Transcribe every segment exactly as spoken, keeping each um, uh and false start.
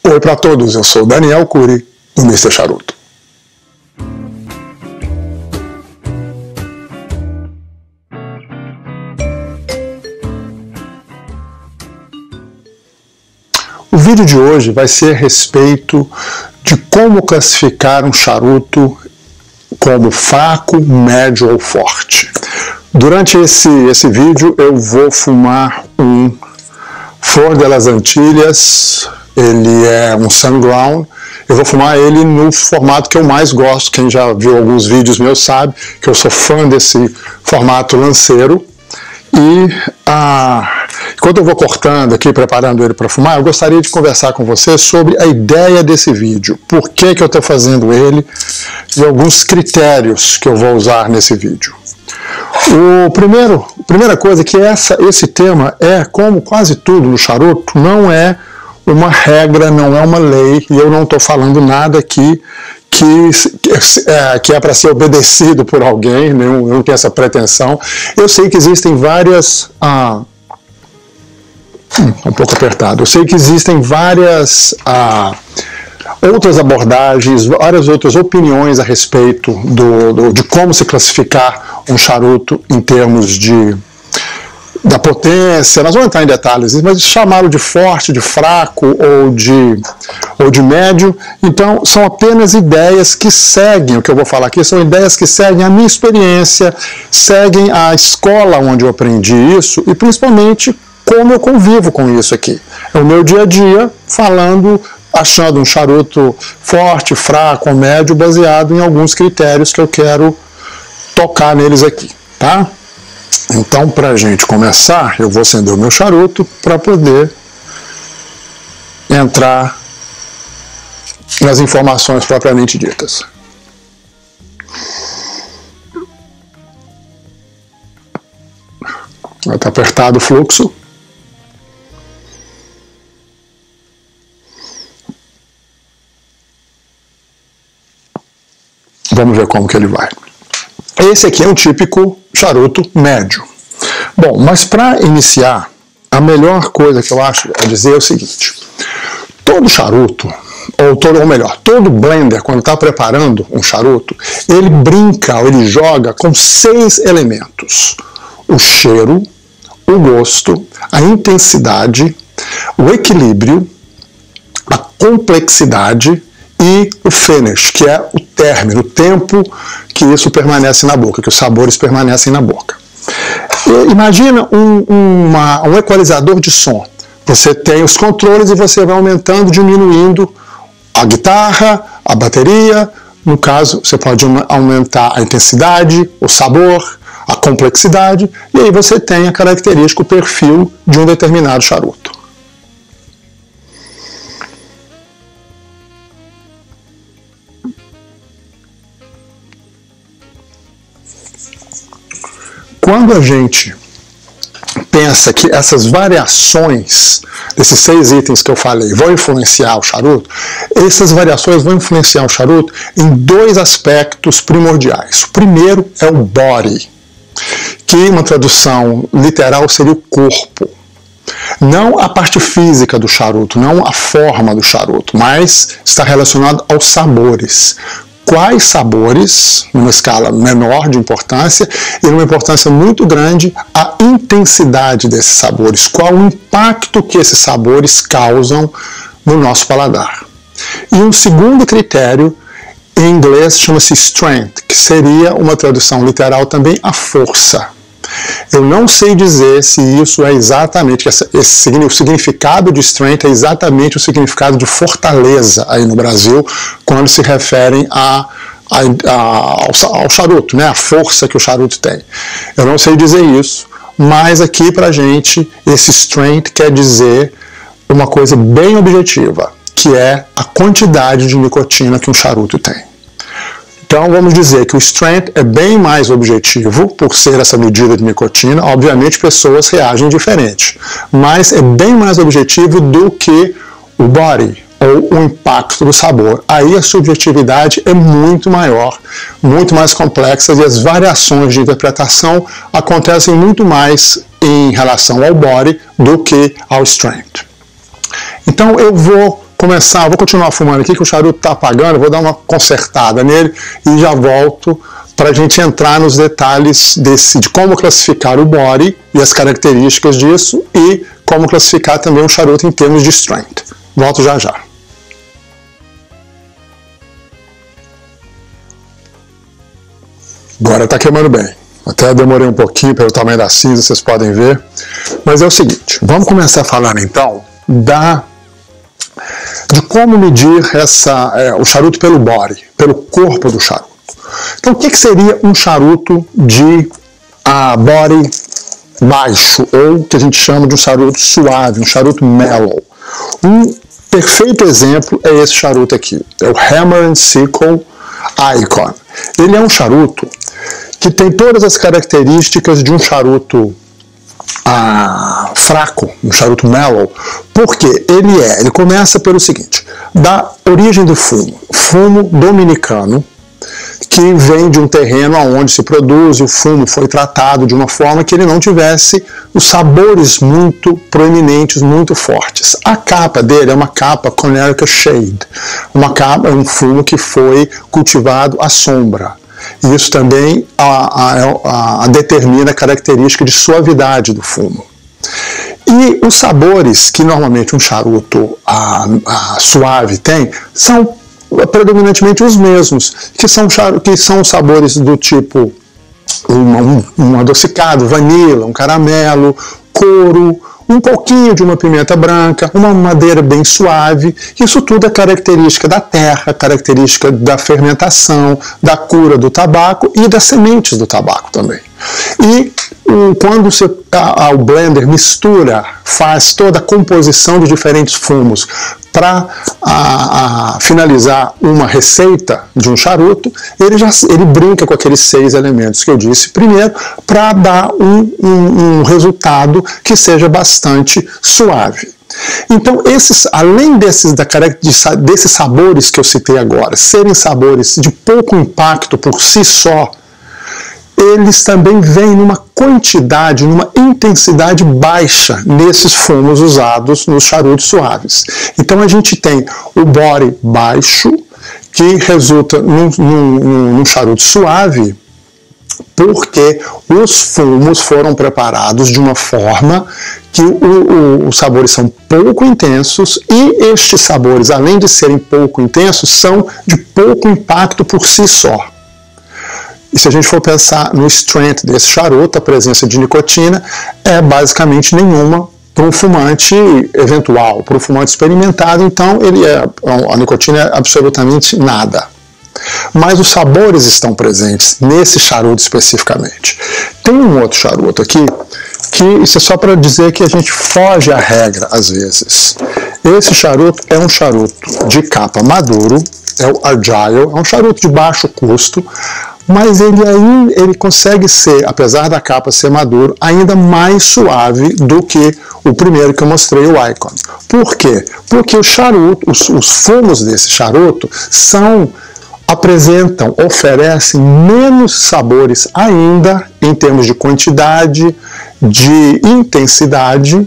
Oi para todos, eu sou Daniel Cury, do mister Charuto. O vídeo de hoje vai ser a respeito de como classificar um charuto como fraco, médio ou forte. Durante esse, esse vídeo eu vou fumar um Flor de las Antillas, ele é um Sunground. Eu vou fumar ele no formato que eu mais gosto. Quem já viu alguns vídeos meus sabe que eu sou fã desse formato lanceiro. E ah, enquanto eu vou cortando aqui, preparando ele para fumar, eu gostaria de conversar com você sobre a ideia desse vídeo, por que que eu estou fazendo ele e alguns critérios que eu vou usar nesse vídeo. O primeiro, a primeira coisa é que essa, esse tema é, como quase tudo no charuto, não é uma regra, não é uma lei, e eu não estou falando nada aqui que, é, que é para ser obedecido por alguém, né? Eu não tenho essa pretensão. Eu sei que existem várias... Ah, hum, um pouco apertado. Eu sei que existem várias... Ah, outras abordagens, várias outras opiniões a respeito do, do, de como se classificar um charuto em termos de, da potência. Nós vamos entrar em detalhes, mas chamá-lo de forte, de fraco ou de, ou de médio. Então, são apenas ideias que seguem, o que eu vou falar aqui, são ideias que seguem a minha experiência, seguem a escola onde eu aprendi isso e principalmente como eu convivo com isso aqui. É o meu dia a dia falando, achando um charuto forte, fraco ou médio, baseado em alguns critérios que eu quero tocar neles aqui, tá? Então, para a gente começar, eu vou acender o meu charuto para poder entrar nas informações propriamente ditas. Está apertado o fluxo. Vamos ver como que ele vai. Esse aqui é um típico charuto médio. Bom, mas para iniciar, a melhor coisa que eu acho é dizer é o seguinte: todo charuto, ou, todo, ou melhor, todo blender, quando está preparando um charuto, ele brinca, ou ele joga com seis elementos: o cheiro, o gosto, a intensidade, o equilíbrio, a complexidade e o finish, que é o término, o tempo que isso permanece na boca, que os sabores permanecem na boca. E imagina um, uma, um equalizador de som. Você tem os controles e você vai aumentando, diminuindo a guitarra, a bateria. No caso, você pode aumentar a intensidade, o sabor, a complexidade, e aí você tem a característica, o perfil de um determinado charuto. Quando a gente pensa que essas variações desses seis itens que eu falei vão influenciar o charuto, essas variações vão influenciar o charuto em dois aspectos primordiais. O primeiro é o body, que uma tradução literal seria o corpo. Não a parte física do charuto, não a forma do charuto, mas está relacionado aos sabores. Quais sabores, numa escala menor de importância, e numa importância muito grande, a intensidade desses sabores, qual o impacto que esses sabores causam no nosso paladar. E um segundo critério, em inglês, chama-se strength, que seria uma tradução literal também, a força. Eu não sei dizer se isso é exatamente, esse, esse, o significado de strength é exatamente o significado de fortaleza aí no Brasil, quando se referem a, a, a, ao, ao charuto, né, a força que o charuto tem. Eu não sei dizer isso, mas aqui pra gente, esse strength quer dizer uma coisa bem objetiva, que é a quantidade de nicotina que um charuto tem. Então vamos dizer que o strength é bem mais objetivo, por ser essa medida de nicotina. Obviamente pessoas reagem diferente, mas é bem mais objetivo do que o body, ou o impacto do sabor. Aí a subjetividade é muito maior, muito mais complexa, e as variações de interpretação acontecem muito mais em relação ao body do que ao strength. Então eu vou começar, vou continuar fumando aqui que o charuto está apagando, vou dar uma consertada nele e já volto para a gente entrar nos detalhes desse, de como classificar o body e as características disso e como classificar também o charuto em termos de strength. Volto já já. Agora está queimando bem. Até demorei um pouquinho pelo tamanho da cinza, vocês podem ver. Mas é o seguinte, vamos começar falando então da, de como medir essa, é, o charuto pelo body, pelo corpo do charuto. Então o que, que seria um charuto de a body baixo, ou que a gente chama de um charuto suave, um charuto mellow? Um perfeito exemplo é esse charuto aqui, é o Hammer and Sickle Icon. Ele é um charuto que tem todas as características de um charuto ah, fraco, um charuto mellow, porque ele é, ele começa pelo seguinte, da origem do fumo, fumo dominicano, que vem de um terreno onde se produz, o fumo foi tratado de uma forma que ele não tivesse os sabores muito proeminentes, muito fortes. A capa dele é uma capa Conerica Shade, uma capa, um fumo que foi cultivado à sombra. Isso também a, a, a determina a característica de suavidade do fumo. E os sabores que normalmente um charuto a, a suave tem são predominantemente os mesmos, que são, que são sabores do tipo um, um adocicado, vanila, um caramelo, couro, um pouquinho de uma pimenta branca, uma madeira bem suave. Isso tudo é característica da terra, característica da fermentação, da cura do tabaco e das sementes do tabaco também. E quando você, a, a, o blender mistura, faz toda a composição de diferentes fumos para finalizar uma receita de um charuto, ele, já, ele brinca com aqueles seis elementos que eu disse primeiro, para dar um, um, um resultado que seja bastante suave. Então, esses, além desses, da, de, desses sabores que eu citei agora, serem sabores de pouco impacto por si só, eles também vêm numa quantidade, numa intensidade baixa nesses fumos usados nos charutos suaves. Então a gente tem o body baixo, que resulta num, num, num charuto suave, porque os fumos foram preparados de uma forma que o, o, os sabores são pouco intensos, e estes sabores, além de serem pouco intensos, são de pouco impacto por si só. E se a gente for pensar no strength desse charuto, a presença de nicotina é basicamente nenhuma para um fumante eventual, para um fumante experimentado, então ele é, a nicotina é absolutamente nada. Mas os sabores estão presentes nesse charuto especificamente. Tem um outro charuto aqui, que isso é só para dizer que a gente foge à regra às vezes. Esse charuto é um charuto de capa maduro, é o Argyle, é um charuto de baixo custo, mas ele, aí, ele consegue ser, apesar da capa ser maduro, ainda mais suave do que o primeiro que eu mostrei, o Icon. Por quê? Porque o charuto, os, os fumos desse charuto são, apresentam, oferecem menos sabores ainda em termos de quantidade, de intensidade,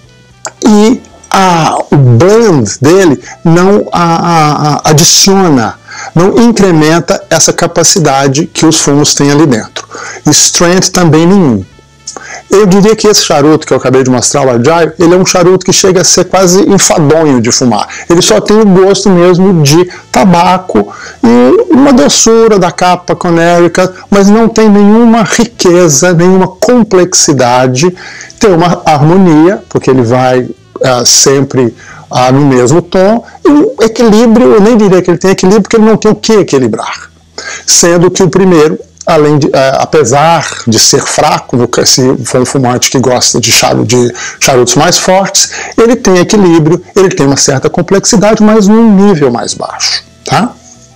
e a, o blend dele não a, a, adiciona, não incrementa essa capacidade que os fumos têm ali dentro. Strength também nenhum. Eu diria que esse charuto que eu acabei de mostrar, o Argyle, ele é um charuto que chega a ser quase enfadonho de fumar. Ele só tem o gosto mesmo de tabaco e uma doçura da capa Conerica, mas não tem nenhuma riqueza, nenhuma complexidade. Tem uma harmonia, porque ele vai uh, sempre uh, no mesmo tom, e um equilíbrio, eu nem diria que ele tem equilíbrio, porque ele não tem o que equilibrar. Sendo que o primeiro, além de, uh, apesar de ser fraco, se for um fumante que gosta de, charuto, de charutos mais fortes, ele tem equilíbrio, ele tem uma certa complexidade, mas num nível mais baixo. Tá?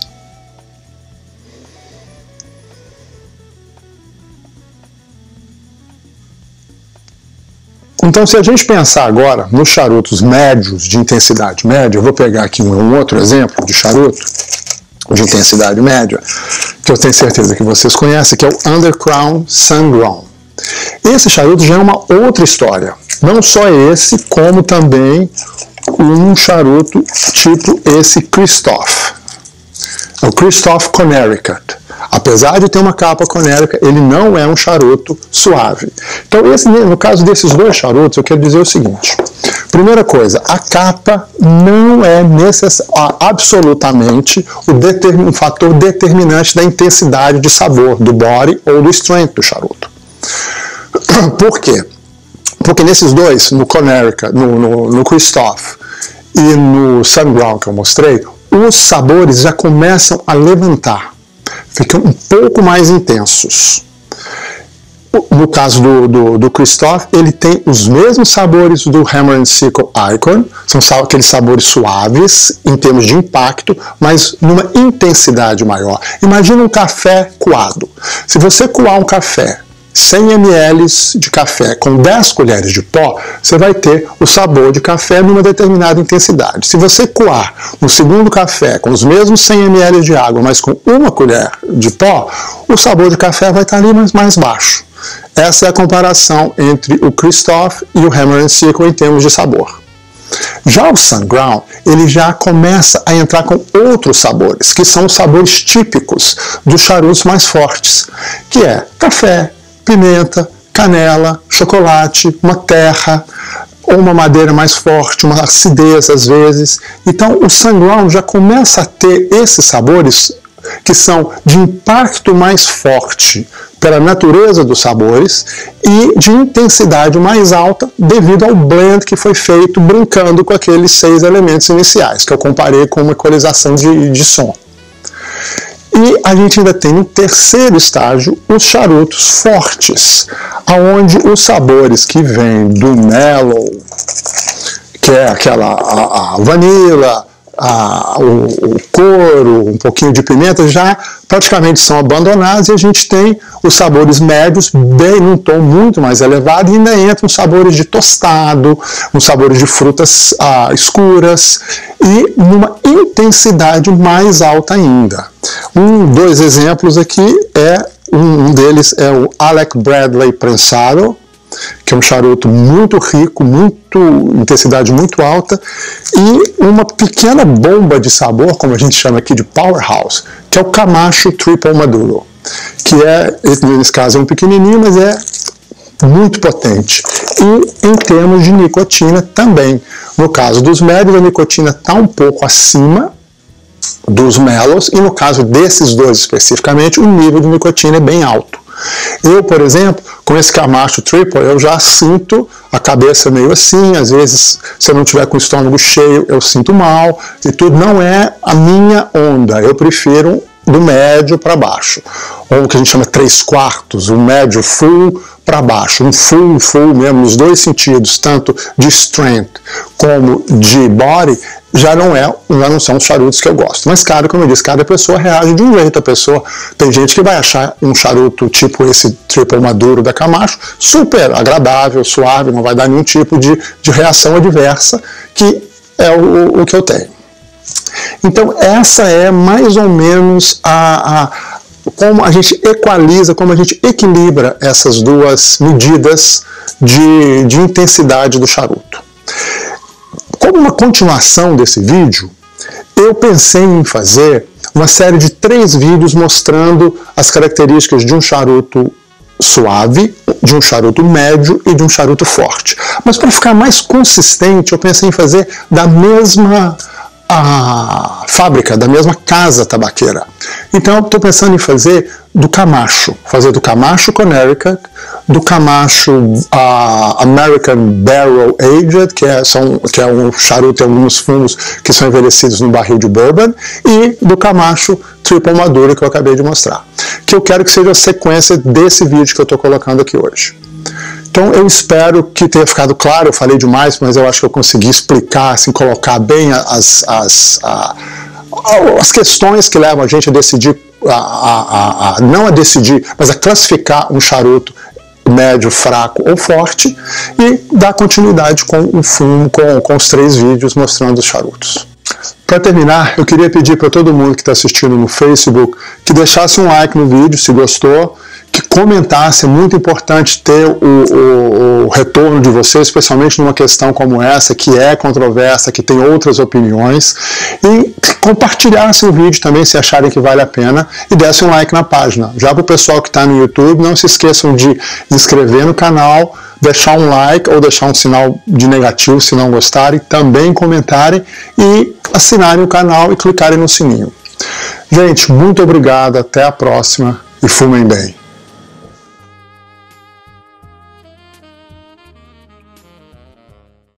Então, se a gente pensar agora nos charutos médios, de intensidade média, eu vou pegar aqui um, um outro exemplo de charuto de intensidade média, que eu tenho certeza que vocês conhecem, que é o Undercrown Sun-Grown. Esse charuto já é uma outra história. Não só esse, como também um charuto tipo esse Christoph. É o Christoph Connecticut. Apesar de ter uma capa Connecticut, ele não é um charuto suave. Então, esse, no caso desses dois charutos, eu quero dizer o seguinte. Primeira coisa, a capa não é necess... absolutamente o determin... um fator determinante da intensidade de sabor, do body ou do strength do charuto. Por quê? Porque nesses dois, no Connecticut, no, no, no Christoph e no Sunground que eu mostrei, os sabores já começam a levantar, ficam um pouco mais intensos. No caso do, do, do Christoph, ele tem os mesmos sabores do Hammer and Sickle Icon, são aqueles sabores suaves em termos de impacto, mas numa intensidade maior. Imagina um café coado. Se você coar um café cem mililitros de café com dez colheres de pó, você vai ter o sabor de café numa determinada intensidade. Se você coar um segundo café com os mesmos cem mililitros de água, mas com uma colher de pó, o sabor de café vai estar ali mais, mais baixo. Essa é a comparação entre o Christoph e o Hammer and Sickle em termos de sabor. Já o Sunground, ele já começa a entrar com outros sabores, que são os sabores típicos dos charutos mais fortes, que é café, pimenta, canela, chocolate, uma terra, ou uma madeira mais forte, uma acidez às vezes. Então o Sunground já começa a ter esses sabores que são de impacto mais forte pela natureza dos sabores e de intensidade mais alta devido ao blend que foi feito brincando com aqueles seis elementos iniciais, que eu comparei com uma equalização de, de som. E a gente ainda tem no terceiro estágio os charutos fortes, onde os sabores que vêm do mellow, que é aquela a, a vanila, a, o, o couro, um pouquinho de pimenta, já praticamente são abandonados, e a gente tem os sabores médios, bem num tom muito mais elevado, e ainda entram os sabores de tostado, os sabores de frutas ah, escuras, e numa intensidade mais alta ainda. Um, dois exemplos aqui, é, um deles é o Alec Bradley prensado, que é um charuto muito rico, muito, intensidade muito alta, e uma pequena bomba de sabor, como a gente chama aqui de powerhouse, que é o Camacho Triple Maduro, que é, nesse caso é um pequenininho, mas é muito potente. E em termos de nicotina também. No caso dos médios, a nicotina está um pouco acima dos mellows, e no caso desses dois especificamente, o nível de nicotina é bem alto. Eu, por exemplo, com esse Camacho Triple, eu já sinto a cabeça meio assim, às vezes, se eu não tiver com o estômago cheio, eu sinto mal, e tudo não é a minha onda, eu prefiro do médio para baixo, ou o que a gente chama três quartos, o médio full para baixo, um full, full mesmo, nos dois sentidos, tanto de strength como de body, já não, é, já não são os charutos que eu gosto. Mas, cara, como eu disse, cada pessoa reage de um jeito. A pessoa, tem gente que vai achar um charuto tipo esse Triple Maduro da Camacho super agradável, suave, não vai dar nenhum tipo de, de reação adversa, que é o, o que eu tenho. Então, essa é mais ou menos a, a, como a gente equaliza, como a gente equilibra essas duas medidas de, de intensidade do charuto. Como uma continuação desse vídeo, eu pensei em fazer uma série de três vídeos mostrando as características de um charuto suave, de um charuto médio e de um charuto forte. Mas para ficar mais consistente, eu pensei em fazer da mesma a fábrica, da mesma casa tabaqueira. Então eu estou pensando em fazer do Camacho, fazer do Camacho Connecticut, do Camacho uh, American Barrel Aged, que é, são, que é um charuto e alguns fumos que são envelhecidos no barril de bourbon, e do Camacho Triple Maduro, que eu acabei de mostrar. Que eu quero que seja a sequência desse vídeo que eu estou colocando aqui hoje. Então eu espero que tenha ficado claro, eu falei demais, mas eu acho que eu consegui explicar, assim, colocar bem as, as, a, as questões que levam a gente a decidir, a, a, a, não a decidir, mas a classificar um charuto médio, fraco ou forte, e dar continuidade com o fumo, com, com os três vídeos mostrando os charutos. Para terminar, eu queria pedir para todo mundo que está assistindo no Facebook que deixasse um like no vídeo se gostou, que comentassem. É muito importante ter o, o, o retorno de vocês, especialmente numa questão como essa, que é controversa, que tem outras opiniões, e compartilhassem o vídeo também, se acharem que vale a pena, e dessem um like na página. Já para o pessoal que está no YouTube, não se esqueçam de se inscrever no canal, deixar um like ou deixar um sinal de negativo se não gostarem, também comentarem e assinarem o canal e clicarem no sininho. Gente, muito obrigado, até a próxima e fumem bem.